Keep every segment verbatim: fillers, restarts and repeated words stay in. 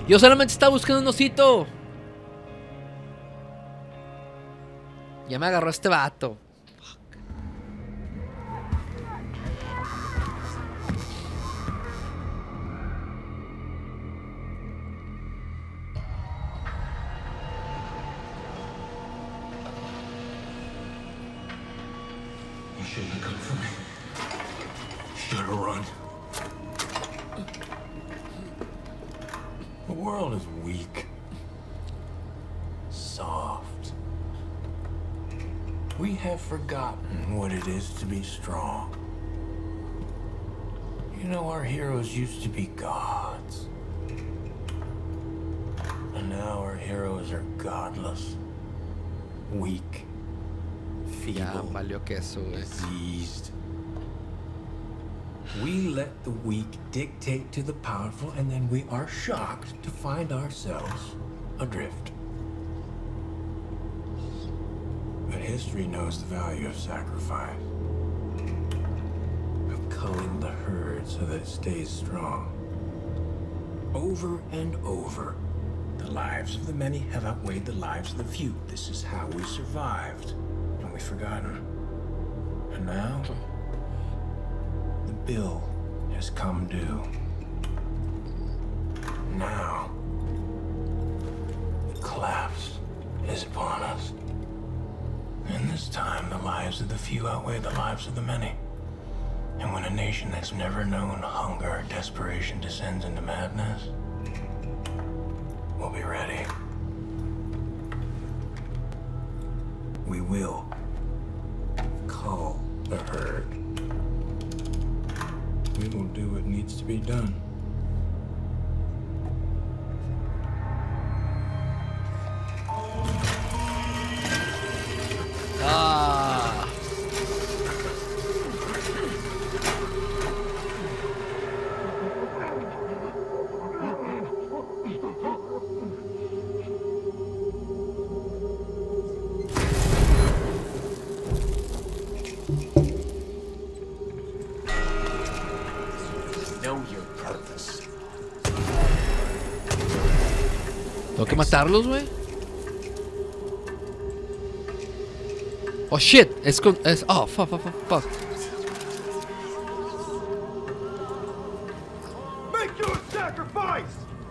Yo solamente estaba buscando un osito. Ya me agarró este vato. You shouldn't have come for me. Should have run. The world is weak. Soft. We have forgotten what it is to be strong. You know, our heroes used to be gods. And now our heroes are godless. Weak. Ya Feeble. valió queso, güey. Diseased. We let the weak dictate to the powerful, and then we are shocked to find ourselves adrift. But history knows the value of sacrifice, of culling the herd so that it stays strong. Over and over, the lives of the many have outweighed the lives of the few. This is how we survived, and we've forgotten. And now, the bill has come due. Now, the collapse is upon us. And this time, the lives of the few outweigh the lives of the many. And when a nation that's never known hunger or desperation descends into madness, we'll be ready. We will cull the herd. We will do what needs to be done. Ah. Know your purpose. Tengo que matarlos, güey. Oh shit, es con. Es, oh, fuck, fuck, fuck, fuck. Make your sacrifice!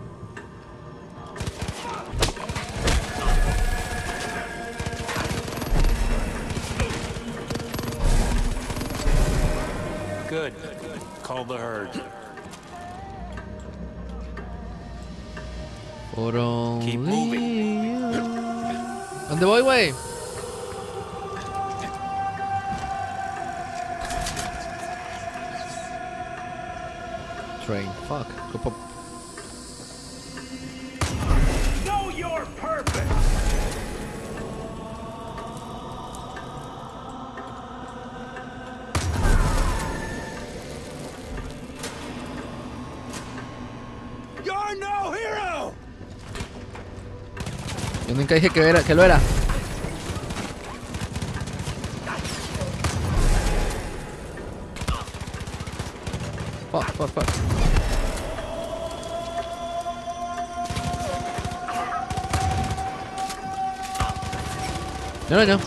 Good. Call the herd. Por only Keep moving. you. ¿Dónde voy, güey? Train, fuck. Go pop. Know your purpose! You're no hero! Yo nunca dije que, era, que lo era. Fuck, fuck, fuck. No, no, no.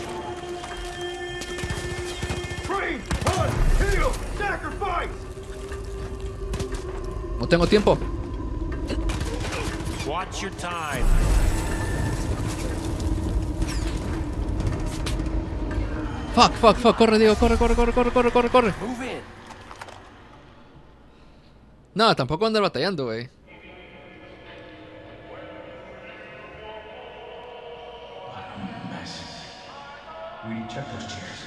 Train, run, heal, sacrifice! No tengo tiempo. Watch your time. Fuck, fuck, fuck. Corre, Diego. Corre, corre, corre, corre, corre, corre, corre. Move in. No, tampoco andar batallando, güey. Rudy, check those chairs.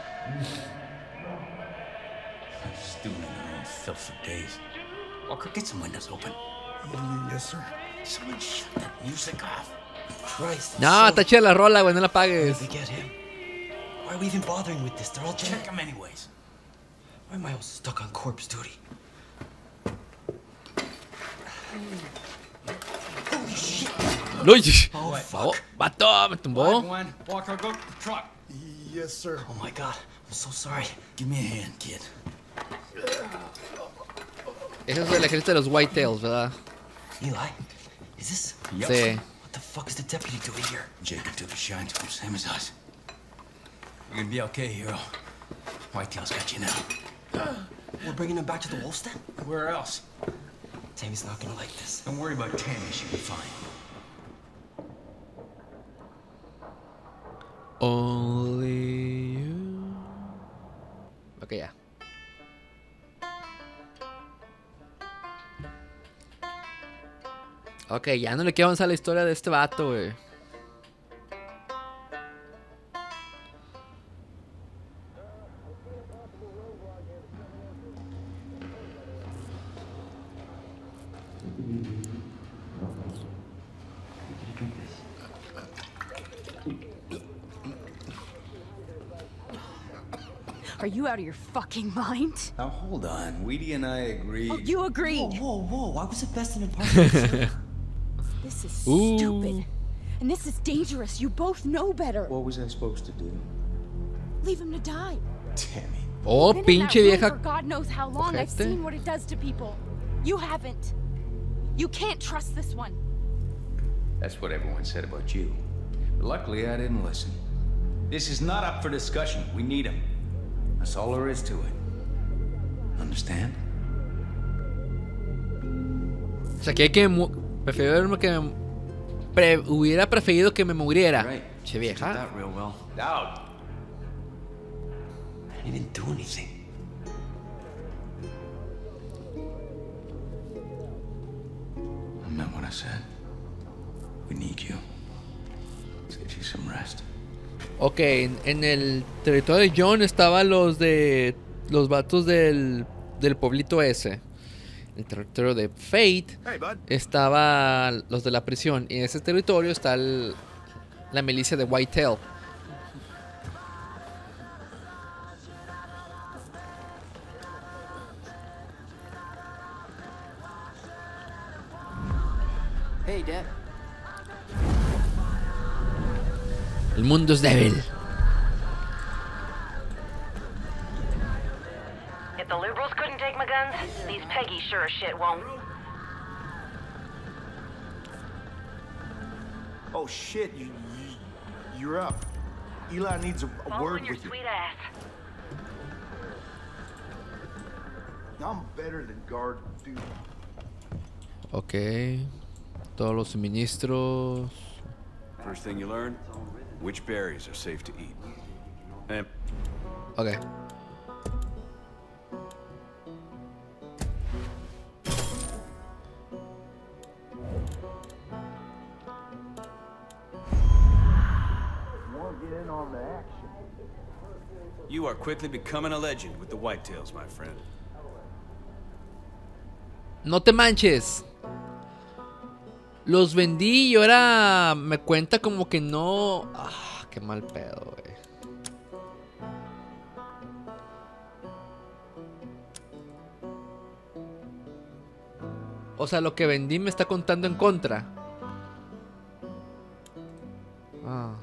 Stewing in their own filth for days. Walker, get some windows open. Yes, sir. Someone shut that music off. Christ. No, está chida la rola, güey. No la pagues. We get him. Why are we even bothering with this? They're all dead. Check them anyways. Why am I all stuck on corpse duty? Holy shit! Uy. Oh, Oh, fuck. vato, me tumbó. One, Walker, go to the truck. Yes, sir. Oh my god, I'm so sorry. Give me a hand, kid. Ese es el ejército de los Whitetails, ¿verdad? Eli, Is this? Sí. What the fuck is the deputy doing here? Jacob took a shine to him, same as us. You're gonna be okay, hero. Whitetail's got you now. We're bringing him back to the wolf's den? Where else? Tammy's not gonna like this. Don't worry about Tammy, she'll be fine. Only you. Ok, ya. Ok, ya no le quiero avanzar la historia de este vato, güey. Are you out of your fucking mind? Now hold on, Weedy and I agreed. Oh, you agreed. Whoa, whoa, whoa. I was the best in apartments. This is Ooh. stupid. And this is dangerous. You both know better. What was I supposed to do? Leave him to die. Tammy. Oh, Been in that pinche room vieja. for God knows how long. I've ojete. seen what it does to people. You haven't. You can't trust this one. That's what everyone said about you. But luckily, I didn't listen. This is not up for discussion. We need him. That's all there is to it. Understand? O sea, que hay que mu- preferiría que me pre hubiera preferido que me muriera. Right. Che Did vieja. that real well. Dowd. I didn't even do anything. I meant what I said. We need you. Let's get you some rest. Ok, en, en el territorio de John estaban los de los vatos del, del pueblito ese. En el territorio de Fate Hey, bud. estaba los de la prisión. Y en ese territorio está el- la milicia de Whitetail. Hey, Dad. El mundo es débil. If the liberals couldn't take my guns, these Peggies sure as shit won't. Oh shit, you, you you're up. Eli needs a, a Following word your with you. sweet ass. I'm better than guard duty. Ok. Todos los suministros. First thing you learn, which berries are safe to eat. And Ok. Want to get in on the action? you are quickly becoming a legend with the Whitetails, my friend. No te manches. Los vendí y ahora me cuenta como que no. Ah, qué mal pedo, güey. O sea, lo que vendí me está contando en contra. Ah.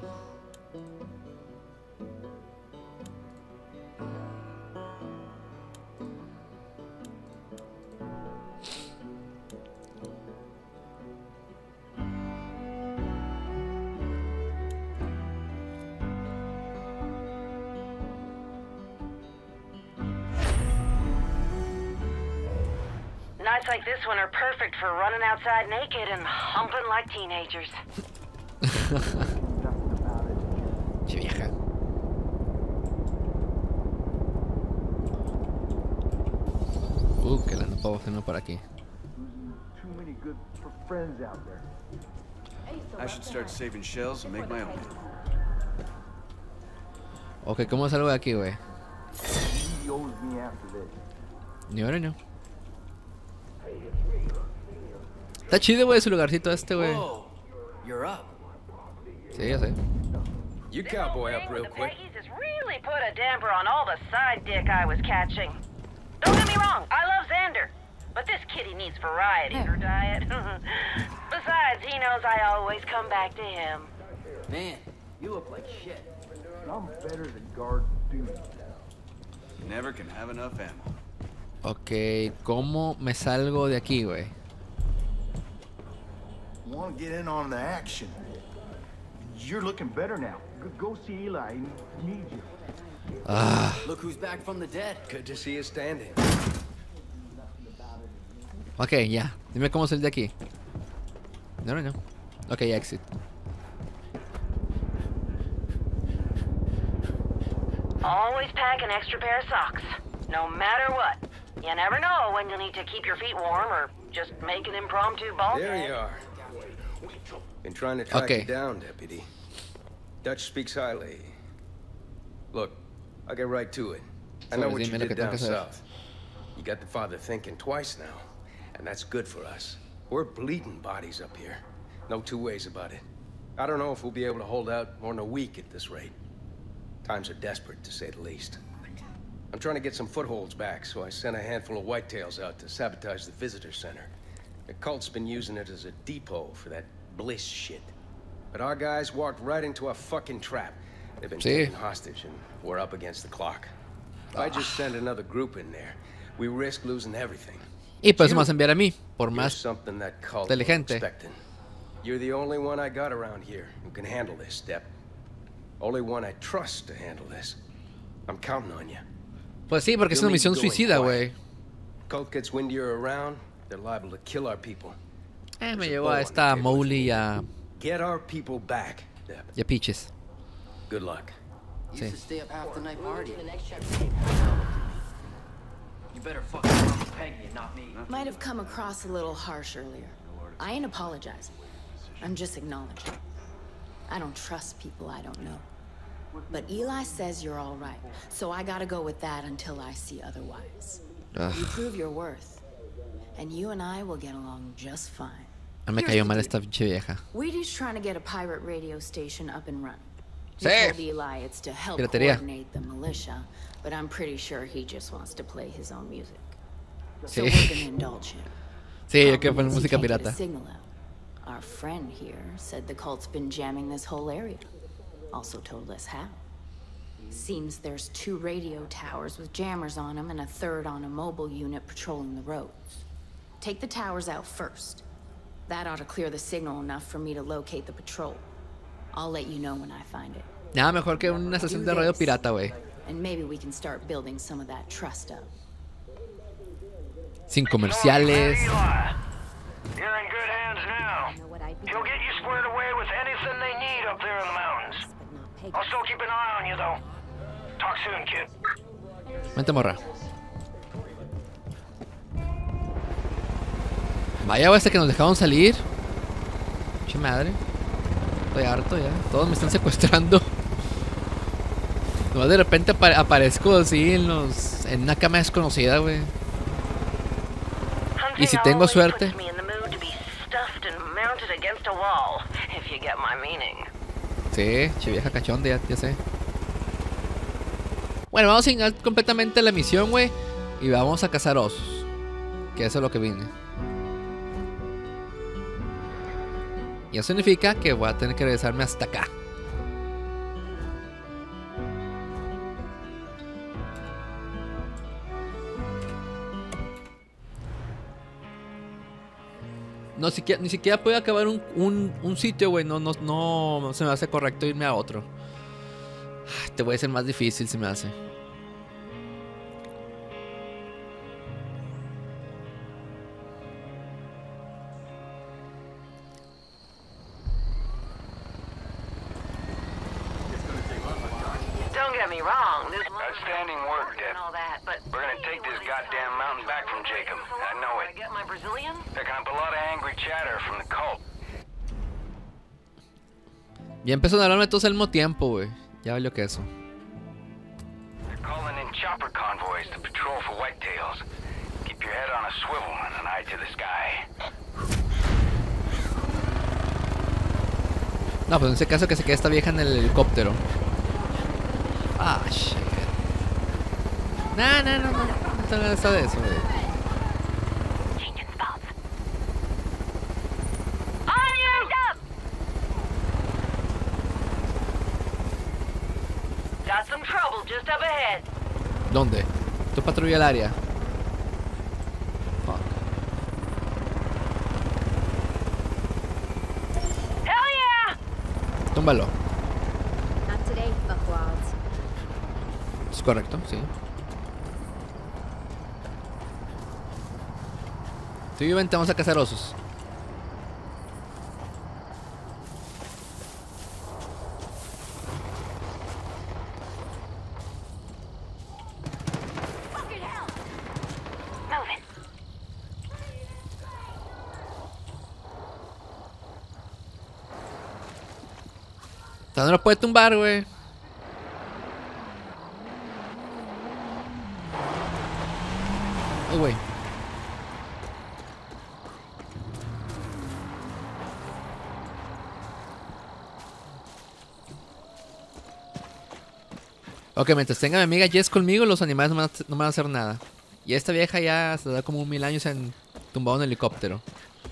Nights like this one are perfect for running outside naked and humping like teenagers. Che vieja. Uh, que la ando pavoceando por aquí. Too many good f- friends out there. I should start saving shells and make my own. Ok, ¿cómo salgo de aquí, güey? He owes me after this. Ni ahora no. Está chido, güey, su lugarcito este, güey. Whoa, you're up. Sí, ya sé. You This whole cowboy thing up with real the quick. Peggies has really put a damper on all the side dick I was catching. Don't get me wrong, I love Xander, but this kitty needs variety in her diet. Besides, he knows I always come back to him. Man, you look like shit. I'm better than guard duty. Never can have enough ammo. Ok, ¿cómo me salgo de aquí, güey? want to get in on the action. You're looking better now. Go see Eli. He needs you. Ah. Look who's back from the dead. Good to see you standing. Ok, ya. Dime cómo salir de aquí. No, no, no. Ok, exit. Always pack an extra pair of socks, no matter what. You never know when you'll need to keep your feet warm or just make an impromptu ball There game. you are. Been trying to track Okay. you down, Deputy. Dutch speaks highly. Look, I'll get right to it. I know So, what you dime lo que did tengo down que hacer. south. You got the father thinking twice now, and that's good for us. We're bleeding bodies up here. No two ways about it. I don't know if we'll be able to hold out more than a week at this rate. Times are desperate, to say the least. I'm trying to get some footholds back, so I sent a handful of whitetails out to sabotage the visitor center. The cult's been using it as a depot for that bliss shit. But our guys walked right into a fucking trap. They've been Sí. taken hostage, and we're up against the clock. If I just send another group in there, we risk losing everything. Y por eso me vas a enviar a mí. Por You're más. something that cult inteligente. wasn't expecting. You're the only one I got around here who can handle this, Step. Only one I trust to handle this. I'm counting on you. Pues sí, porque es una misión suicida, güey. Cult gets windier around, they're liable to kill our people. Eh, me There's a llevó bow a on esta the table Mowgli if y a, Get our people back, Step. y a Peaches. Good luck. You Sí. used to stay up half the night partying. You better fucking come with Peggy and not me. Might have come across a little harsh earlier. I ain't apologizing. I'm just acknowledging. I don't trust people I don't know. But Eli says you're all right, so I gotta go with that until I see otherwise. Ugh. You prove your worth, and you and I will get along just fine. No me Here's cayó the mal deal. esta pinche vieja. Wheaty's trying to get a pirate radio station up and running. He Sí. told Eli it's to help Piratería. coordinate the militia, but I'm pretty sure he just wants to play his own music. So Sí. we're gonna indulge him. Sí, yo quiero Problem poner is he música can't get a pirata. signal out. Our friend here said the cult's been jamming this whole area. Also told us how. Seems there's two radio towers with jammers on them and a third on a mobile unit patrolling the roads. Take the towers out first. That ought to clear the signal enough for me to locate the patrol. I'll let you know when I find it. Nada mejor que una estación de radio pirata, güey. And maybe we can start building some of that trust up. Sin comerciales. Eli, you're in good hands now. He'll get you squared away with anything they need up there in the mountains. I'll still keep an eye on you, though. Talk soon, kid. Vente, morra. Vaya, güey, este que nos dejaron salir. Che madre. Estoy harto ya. Todos me están secuestrando. No, de repente apare aparezco así en los. En una cama desconocida, güey. Y si tengo suerte. Sí, che vieja cachonda, ya, ya sé. Bueno, vamos a ignorar completamente la misión, güey. Y vamos a cazar osos. Que eso es lo que vine. Y eso significa que voy a tener que regresarme hasta acá. No, siquiera, ni siquiera puedo acabar un, un, un sitio, güey. No, no, no se me hace correcto irme a otro. Te voy a ser más difícil, se me hace. Don't get me wrong, this Outstanding work, Deb. and all that, but We're gonna take this goddamn mountain back from Jacob. I know I it. get my Brazilian? Picking up a lot of angry chatter from the cult. Ya empezó a hablarme todos al mismo tiempo, güey. Ya valió que eso. They're calling in chopper convoys to patrol for whitetails. Keep your head on a swivel and an eye to the sky. No, pues en ese caso que se quede esta vieja en el helicóptero. Ah, shit. No, no, no, no. No tengo nada de eso, güey. Changing spots. On your up! Got some trouble just up ahead. ¿Dónde? Tú patrulla el área. Fuck. Túmbalo. Not today, fuckwads. Es correcto, sí. Tú y yo vente, vamos a cazar osos. No lo puede tumbar, güey. Ay, güey. Ok, mientras tenga mi amiga Jess conmigo, los animales no me van a, no me van a hacer nada. Y esta vieja ya se da como mil años en tumbado un helicóptero.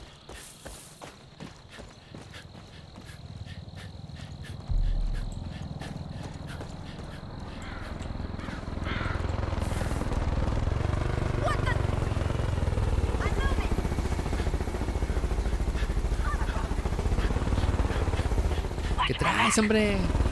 ¿Qué traes, hombre?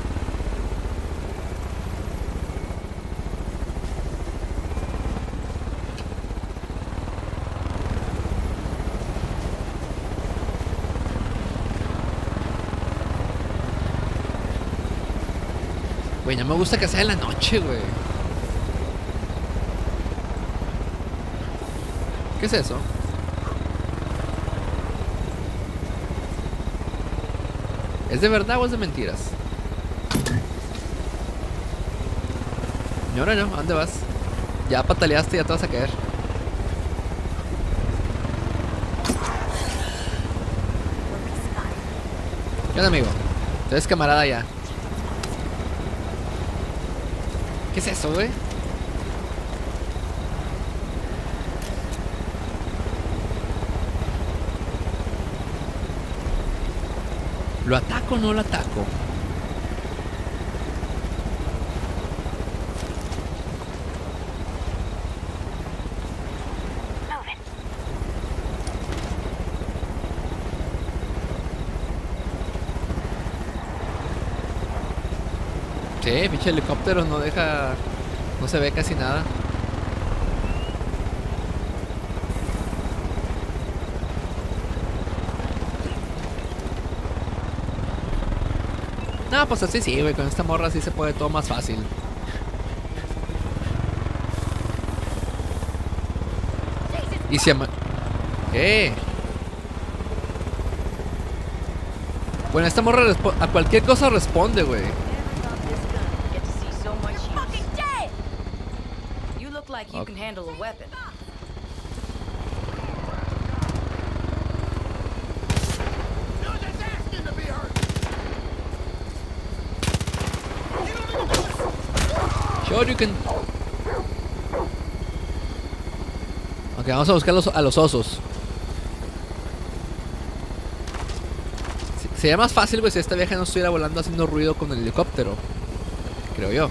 Güey, no me gusta que sea en la noche, güey. ¿Qué es eso? ¿Es de verdad o es de mentiras? No, no, no, ¿a dónde vas? Ya pataleaste, ya te vas a caer. ¿Qué onda, amigo? Tú eres camarada ya. ¿Qué es eso, güey? ¿Lo ataco o no lo ataco? Sí, pinche helicóptero no deja... No se ve casi nada. No, pues así sí, güey. Con esta morra sí se puede todo más fácil. Y si ama... ¿Qué? Bueno, esta morra a cualquier cosa responde, güey. Like you can handle a weapon. Sure you can. Ok, vamos a buscar los, a los osos. Sería más fácil, güey, si esta vieja no estuviera volando haciendo ruido con el helicóptero. Creo yo.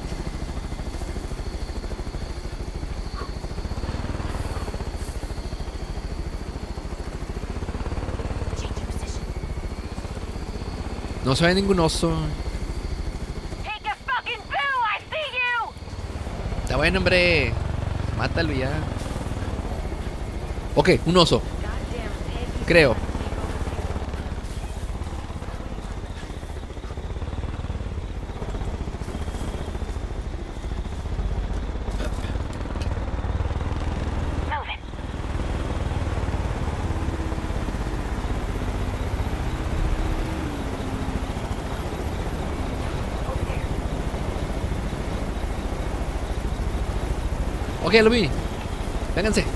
No se ve ningún oso. Está bueno, hombre. Mátalo ya. Ok, un oso. Creo. Ok, lo vi. Vénganse.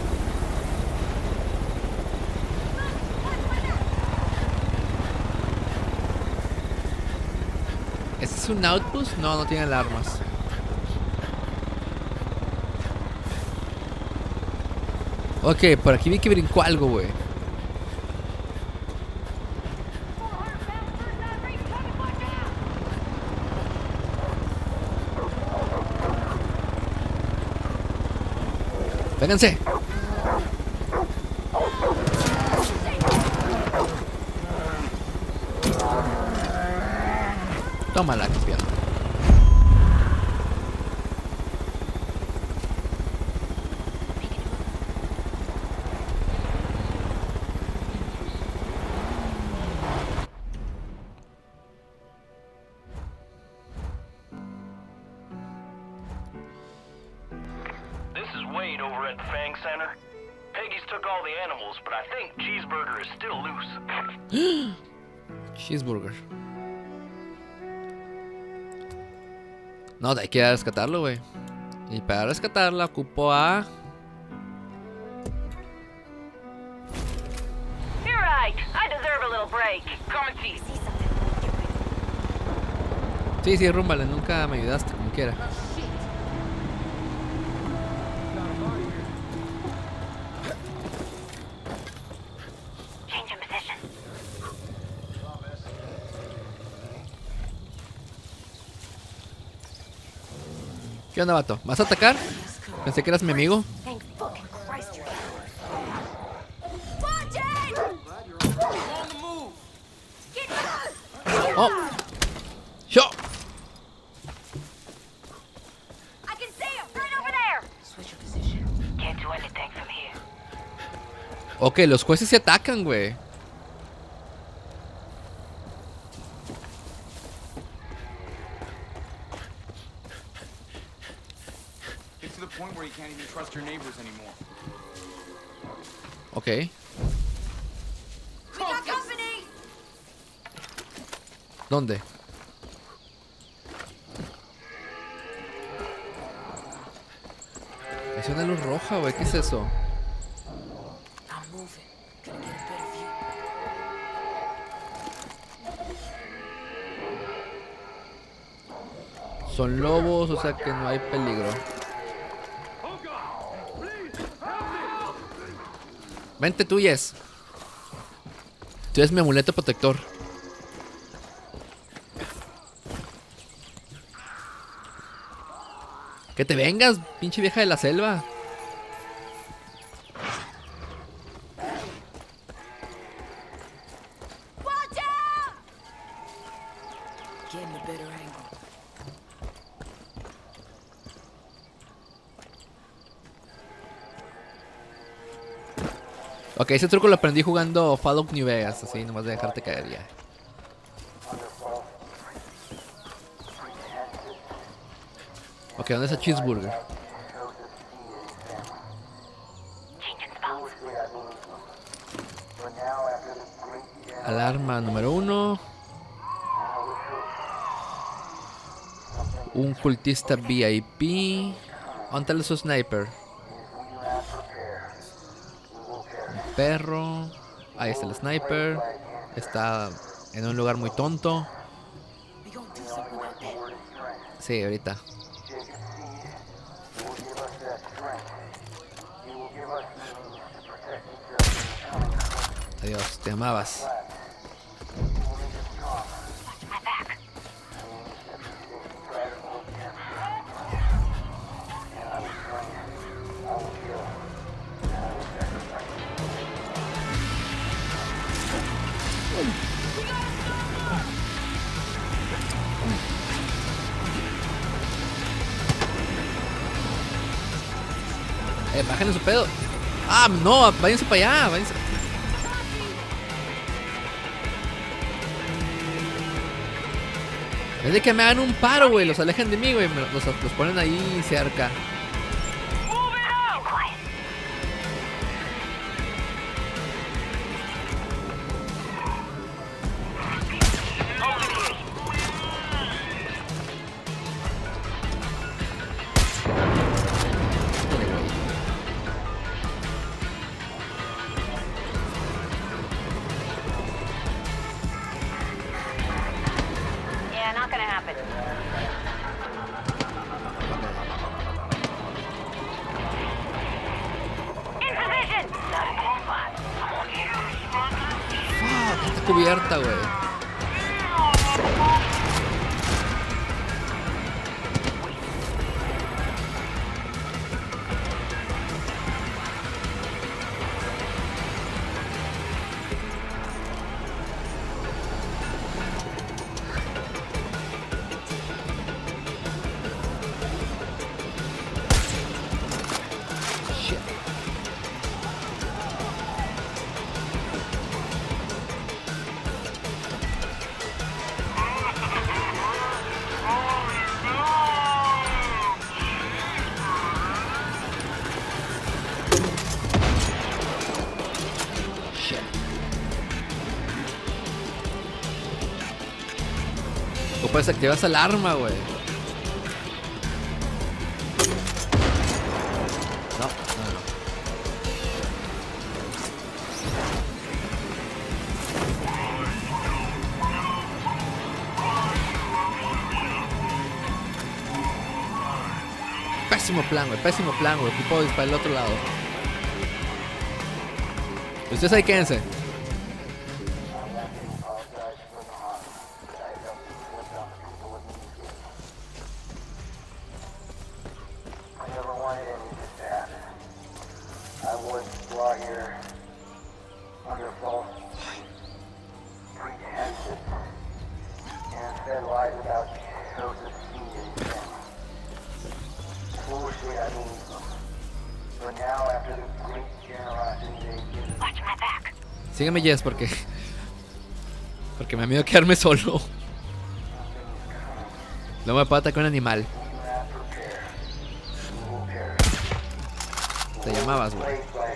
¿Este es un outpost? No, no tiene alarmas. Ok, por aquí vi que brincó algo, güey. Vénganse. Tómala, campeón. This is Wade over at the Fang Center. Peggy's took all the animals, but I think Cheeseburger is still loose. Cheeseburger. No, hay que ir a rescatarlo, güey. Y para rescatarla ocupo a... You're right. I deserve a little break. Come and see. Sí, sí, rúmbale, nunca me ayudaste, como quiera. ¿Qué onda, vato? ¿Vas a atacar? Pensé que eras mi amigo. Oh. Yo. Ok, los jueces se atacan, güey. Ok. ¿Dónde? Es una luz roja, güey. ¿Qué es eso? Son lobos, o sea que no hay peligro. Vente tú, Yes. Tú eres mi amuleto protector. Que te vengas, pinche vieja de la selva. Ok, ese truco lo aprendí jugando Fallout New Vegas, así nomás de dejarte caer ya. Ok, ¿dónde está Cheeseburger? Alarma número uno. Un cultista V I P. ¿Dónde está su sniper? Un perro. Ahí está el sniper. Está en un lugar muy tonto. Sí, ahorita. Adiós, te amabas. Eh, bajen su pedo. Ah, no, váyanse para allá, váyanse. Es de que me hagan un paro, güey. Los alejan de mí, güey. Los, los ponen ahí cerca. Cubierta, güey. O puedes activar esa alarma, güey. No, no, no. Pésimo plan, güey. Pésimo plan, güey. Puedo disparar al otro lado. Ustedes ahí quédense. Sígueme, Jess, porque porque me da miedo quedarme solo. Luego me puede atacar un animal. Te llamabas, güey.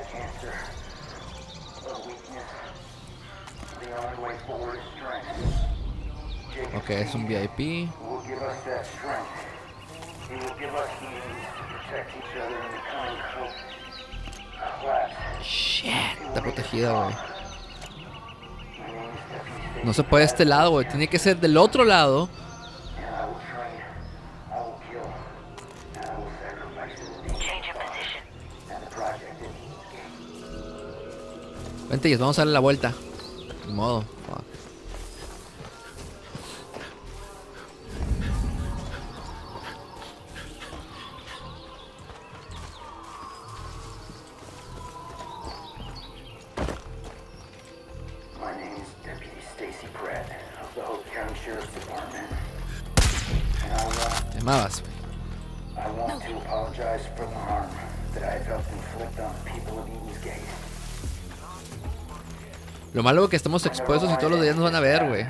Ok, es un V I P. Shit, está protegida, güey. No se puede de este lado, güey. Tiene que ser del otro lado. Vente, Jess, vamos a darle la vuelta. Ni modo. Fuck. Llamabas, güey. Lo malo es que estamos expuestos y todos los días nos van a ver, güey.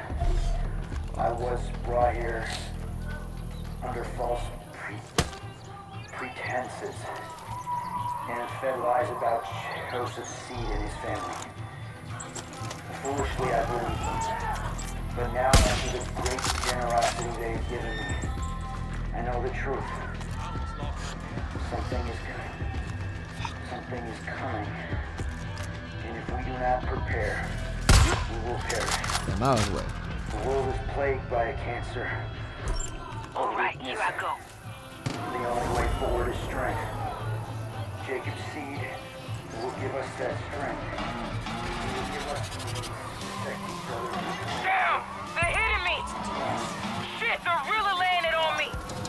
But now, after this great generosity they've given me, I know the truth. Something is coming. Something is coming. And if we do not prepare, we will perish. Llamabas, güey. The world is plagued by a cancer. All right, here I go. The only way forward is strength. Jacob's seed will give us that strength. He will give us the means to protect each other. Damn! They're hitting me! Shit, they're really laying it on me!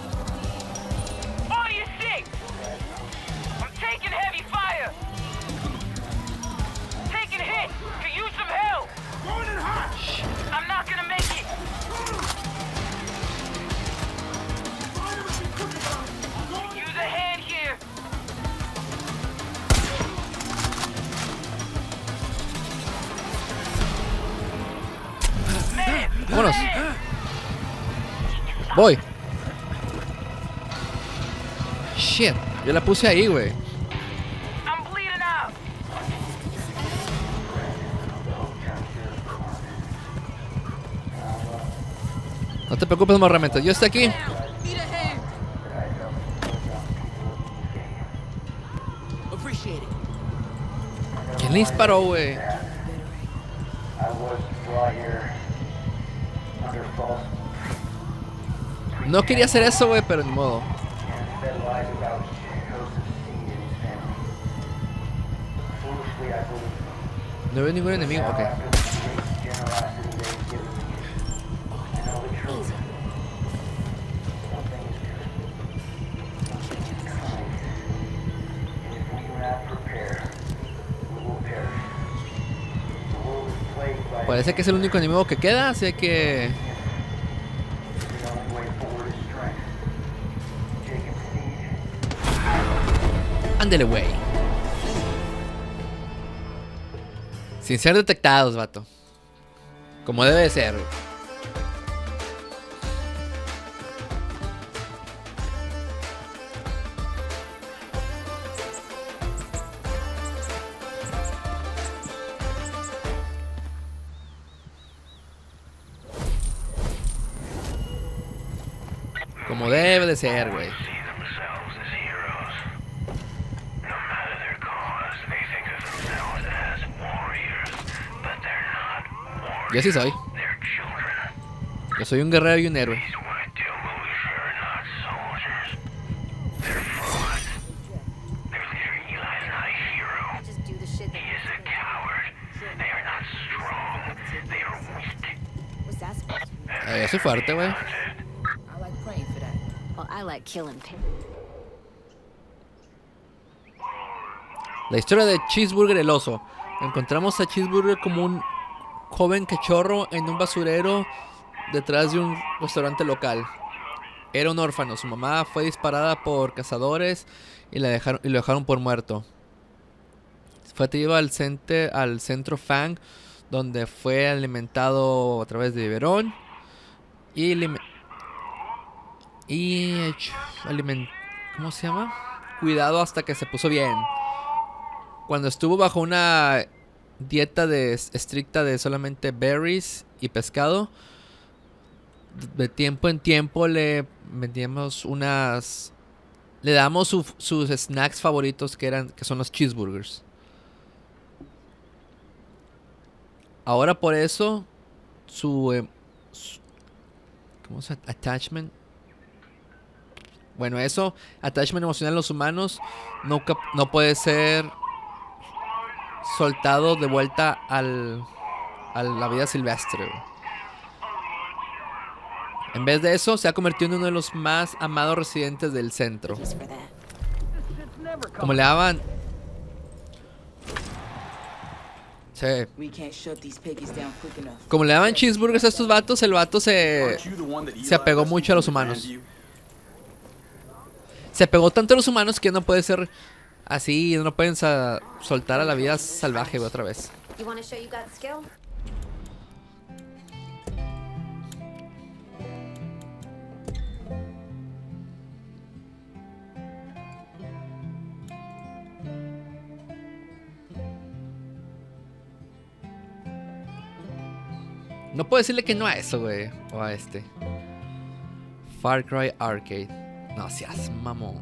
All you six! I'm taking heavy fire! Taking hits! Could use some help! Going in hot! I'm not gonna make it! Use a hand here! Vámonos. Voy. Shit. Yo la puse ahí, güey. No te preocupes, morramento. Yo estoy aquí. ¿Quién le disparó, güey? No quería hacer eso, güey, pero ni modo. No veo ningún enemigo, ok. Parece que es el único enemigo que queda, así que... Ándele, güey. Sin ser detectados, vato. Como debe de ser, güey. Como debe de ser, güey. Yo sí soy. Yo soy un guerrero y un héroe. Eh, yo soy fuerte, güey. La historia de Cheeseburger el oso. Encontramos a Cheeseburger como un joven cachorro en un basurero detrás de un restaurante local. Era un órfano. Su mamá fue disparada por cazadores y, la dejaron, y lo dejaron por muerto. Fue traído al, cente, al centro Fang, donde fue alimentado a través de biberón y, y aliment, ¿cómo se llama? Cuidado hasta que se puso bien. Cuando estuvo bajo una dieta de, estricta de solamente berries y pescado, de tiempo en tiempo le metíamos unas, le damos su, sus snacks favoritos, que eran, que son los cheeseburgers. Ahora por eso su, eh, su ¿cómo se llama? Attachment. Bueno, eso, attachment emocional en los humanos no, no puede ser soltado de vuelta al, a la vida silvestre. En vez de eso, se ha convertido en uno de los más amados residentes del centro. Como le daban... Sí. Como le daban cheeseburgers a estos vatos, el vato se, se apegó mucho a los humanos. Se apegó tanto a los humanos que no puede ser así, no pueden soltar a la vida salvaje otra vez. No puedo decirle que no a eso, güey. O a este. Far Cry Arcade. No seas mamón.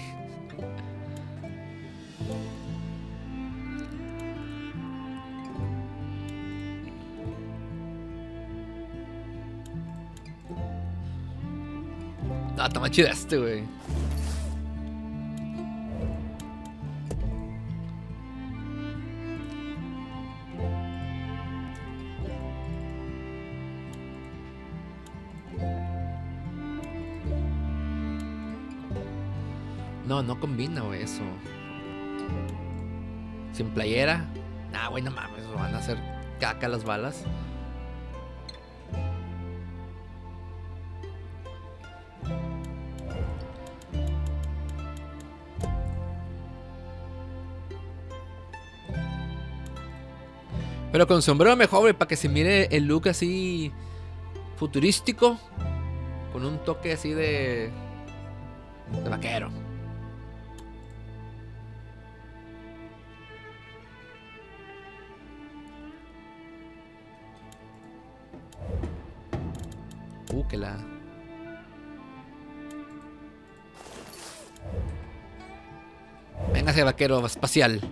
No, está más chido este, güey. No, no combina, güey, eso. Sin playera. Nah, güey, no mames, van a hacer caca las balas. Pero con sombrero mejor, güey, para que se mire el look así futurístico. Con un toque así de... de vaquero. Uh, que la... Véngase, vaquero espacial.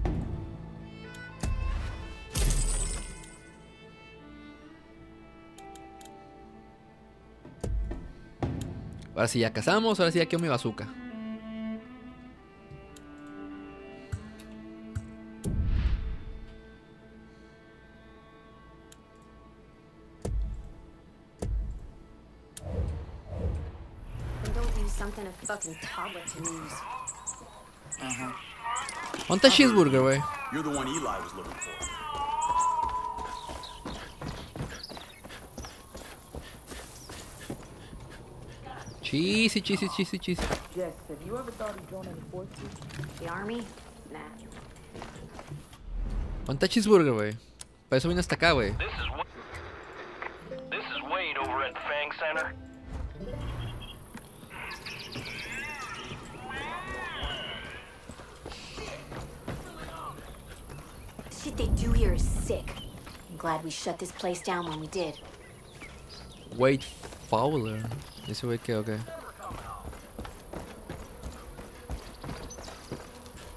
Ahora sí ya cazamos, ahora sí ya quiero mi bazooka. ¿Dónde está Cheeseburger, güey? You're the one Eli was looking for. Cheesy, cheesy, cheesy, cheesy. Jess, have you ever thought of joining the forces? The army? Nah. ¿Dónde está Cheeseburger, güey? Para eso vine hasta acá, güey. This is Wa- This is Wade over at the Fang Center. The shit they do here is sick. I'm glad we shut this place down when we did. Wade Fowler. Ese güey que, ok.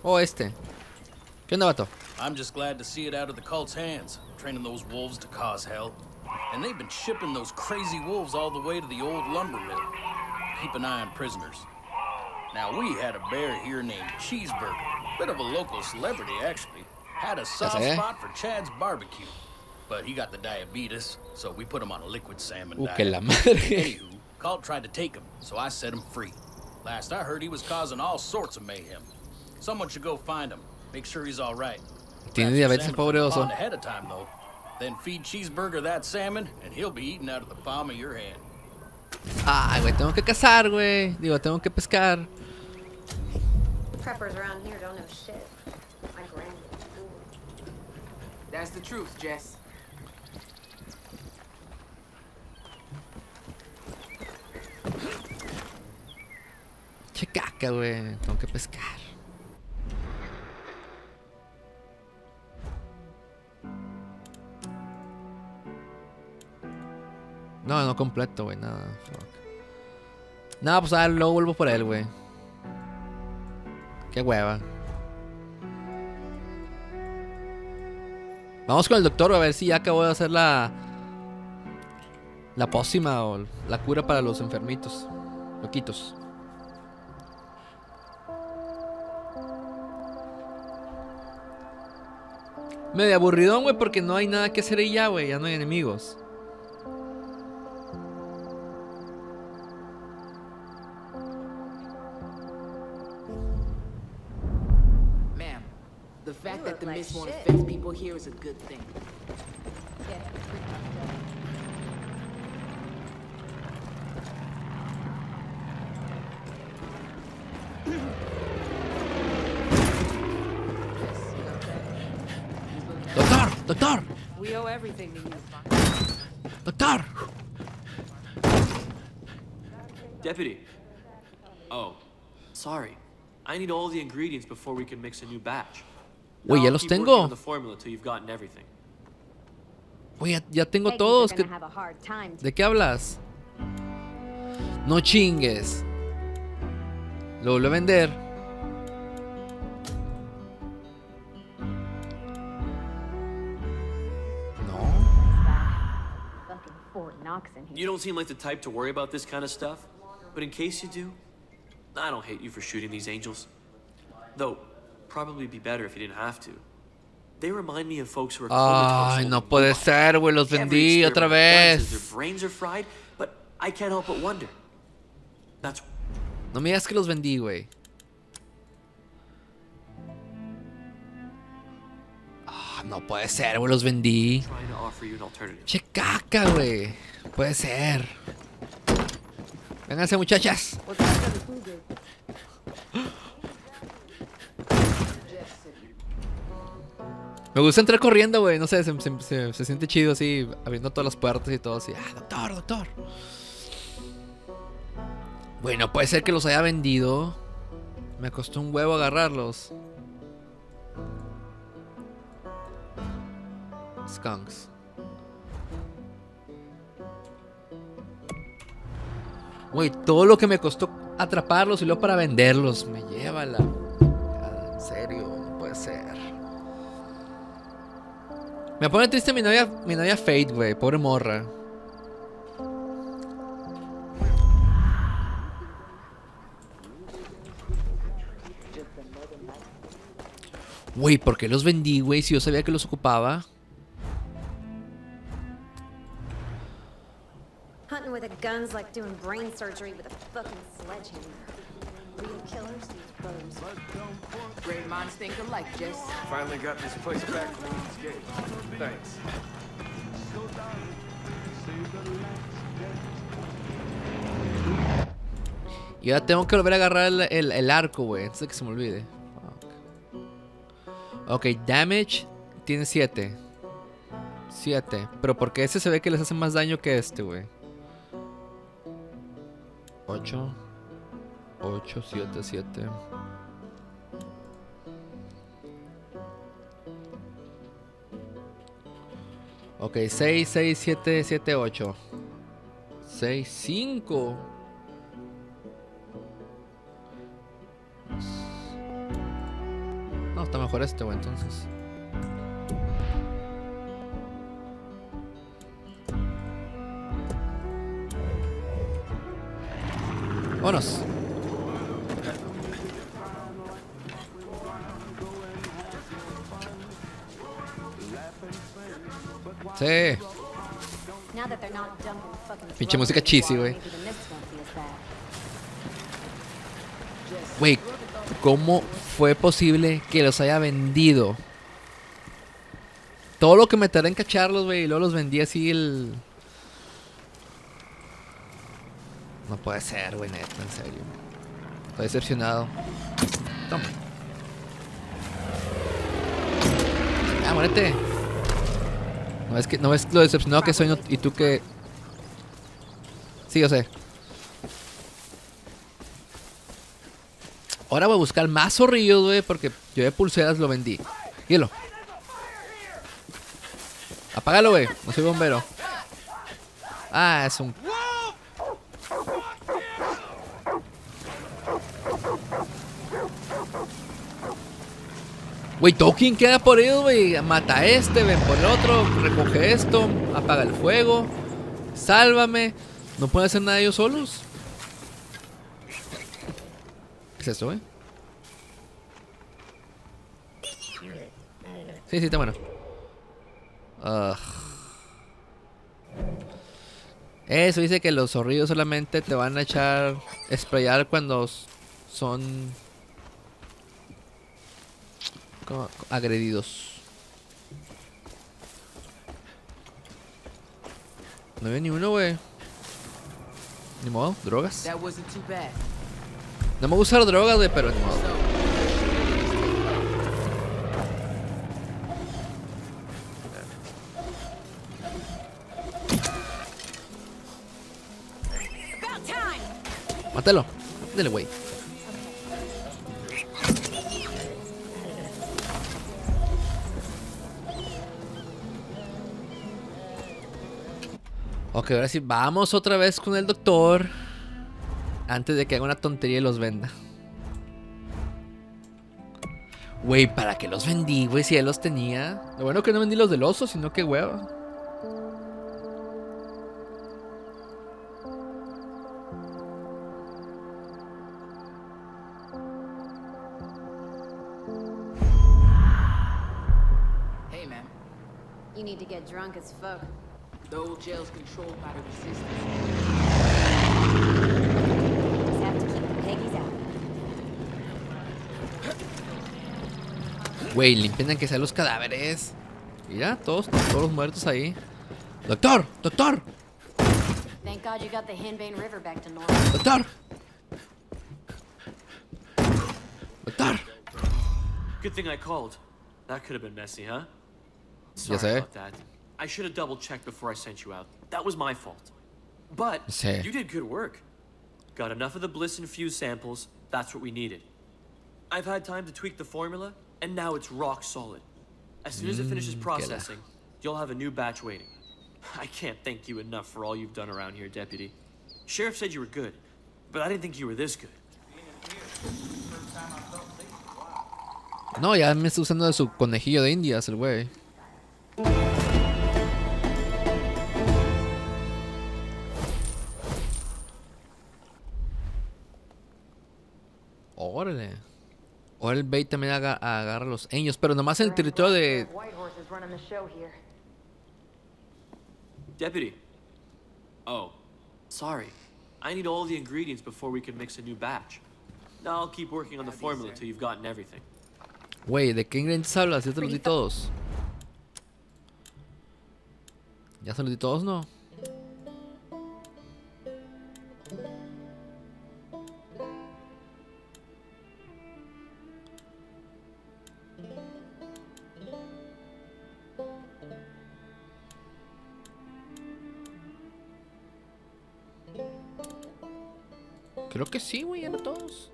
Oh, este. ¿Qué onda, vato? I'm just glad to see it out of the cult's hands, training those wolves to cause hell. And they've been shipping those crazy wolves all the way to the old lumber mill. Keep an eye on prisoners. Now, we had a bear here named Cheeseburger. Bit of a local celebrity, actually. Had a soft spot for Chad's barbecue. But he got the diabetes, so we put him on a liquid salmon Uh, diet. que la madre. Anywho, Cult tried to take him, so I set him free. Last I heard, he was causing all sorts of mayhem. Someone should go find him. Make sure he's all right. Tiene diabetes el pobre oso. Ahead of time, though. Then feed Cheeseburger that salmon, and he'll be eating out of the palm of your hand. Ay, güey, tengo que cazar, güey. Digo, tengo que pescar. Preppers around here don't know shit. My grand. That's the truth, Jess. Che caca, güey. Tengo que pescar. No, no completo, güey, nada. Fuck. Nada, pues ah, luego vuelvo por él, güey. Qué hueva. Vamos con el doctor a ver si ya acabó de hacer la... La pócima o la cura para los enfermitos. Loquitos. Medio aburridón, güey, porque no hay nada que hacer ahí ya, güey. Ya no hay enemigos. Ma'am, the fact that the mist won't affect people here is a good thing. Doctor, doctor, We owe everything to you. doctor. Deputy. Oh, sorry. I need all the ingredients before we can mix a new batch. Güey, ya los Keep working tengo. on the formula till you've gotten everything. Güey, ya, ya tengo todos. ¿Qué- ¿De qué hablas? No chingues. Lo vuelvo a vender. Fucking Fort Knox in here. You don't seem like the type to worry about this kind of stuff, but in case you do, I don't hate you for shooting these angels. Though, probably be better if you didn't have to. They remind me of folks who are comatose. Ay, no puede ser, güey. Los vendí otra vez. Their brains are fried, but I can't help but wonder. That's No me digas que los vendí, güey. Ah, no puede ser, güey. Los vendí. trying to offer you an alternative. Che caca, güey. Puede ser. Vénganse, muchachas. Me gusta entrar corriendo, güey. No sé, se, se, se, se siente chido así, abriendo todas las puertas y todo así. Ah, doctor, doctor. Bueno, puede ser que los haya vendido. Me costó un huevo agarrarlos. Skunks. Güey, todo lo que me costó atraparlos y luego para venderlos. Me lleva la... En serio, no puede ser. Me pone triste mi novia, mi novia Fate, güey. Pobre morra. Güey, ¿por qué los vendí, güey? Si yo sabía que los ocupaba. Hunting with a gun's like doing brain surgery with a fucking sledgehammer. Real killers, these brothers. Great minds think alike, Jess. Finally got this place back from East Gate. Thanks. Y ahora tengo que volver a agarrar el, el, el arco, güey. Antes de que se me olvide. Fuck. Ok, damage tiene siete. siete. Pero porque ese se ve que les hace más daño que este, güey. ocho. ocho, siete, siete. Ok, seis, seis, siete, siete, ocho. seis, cinco. está mejor este, güey, entonces. Vámonos. Sí. Pinche música cheesy, güey. Güey, ¿cómo fue posible que los haya vendido? Todo lo que me tardé en cacharlos, güey, y luego los vendí así el... No puede ser, güey, neta, en serio. Estoy decepcionado. Toma. Ah, muérete. No ves que, no ves lo decepcionado que soy, no, y tú que... Sí, yo sé. Ahora voy a buscar más zorrillos, güey, porque yo de pulseras lo vendí. Hielo. Apágalo, güey. No soy bombero. Ah, es un... Güey, Tokin queda por ellos, güey. Mata a este, ven por el otro. Recoge esto. Apaga el fuego. Sálvame. No pueden hacer nada ellos solos. ¿Qué es esto, güey? Sí, sí, está bueno. Uh. Eso dice que los zorrillos solamente te van a echar sprayar cuando son como agredidos. No veo ni uno, güey. Ni modo, drogas. No me gusta usar drogas, güey, pero ni modo. Mátalo. Dale, güey. Ok, ahora sí, vamos otra vez con el doctor. Antes de que haga una tontería y los venda. Güey, ¿para qué los vendí, güey? Si ya los tenía. Lo bueno que no vendí los del oso, sino que hueva. Hey, man. You need to get drunk as fuck. The old jail's controlled by the resistance. Just have to keep the piggies out. Güey, limpien aunque sean los cadáveres. Mira, todos, todos los muertos ahí. ¡Doctor! ¡Doctor! Thank God you got the Henbane River back to normal. ¡Doctor! ¡Doctor! Good thing I called. That could have been messy, huh? Ya Sorry sé. about that. I should have double-checked before I sent you out. That was my fault. But Sí. you did good work. Got enough of the bliss-infused samples. That's what we needed. I've had time to tweak the formula, and now it's rock solid. As soon as it finishes Mm, processing, you'll have a new batch waiting. I can't thank you enough for all you've done around here, Deputy. Sheriff said you were good, but I didn't think you were this good. No, ya me está usando de su conejillo de indias el güey. Órale. Ahora el bait también aga agarra los eños, pero nomás en el territorio de... Deputy. Oh, sorry. I need all the ingredients before we can mix a new batch. Now I'll keep working on the formula till you've gotten everything. Güey, ¿de qué ingredientes hablas? Ya te los di todos. Ya se los di todos, ¿no? Creo que sí, güey, ya no todos.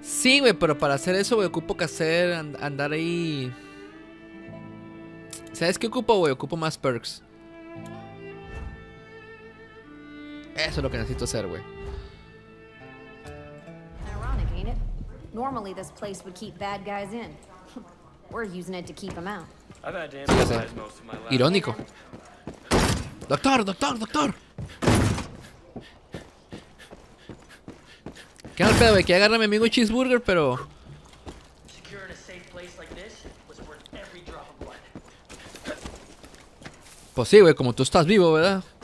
Sí, güey, pero para hacer eso, güey, ocupo que hacer and andar ahí. ¿Sabes qué ocupo, güey? Ocupo más perks. Eso es lo que necesito hacer, güey. Ironic, ain't it? Normally this place would keep bad guys in. We're using it to keep them out. I've had to Sí, ya sé. improvise most of my life. Irónico. Doctor, doctor, doctor. ¿Qué mal pedo, güey? Que agarra a mi amigo un cheeseburger, pero... Securing a safe place like this was worth every drop of blood. Pues sí, güey, como tú estás vivo, ¿verdad?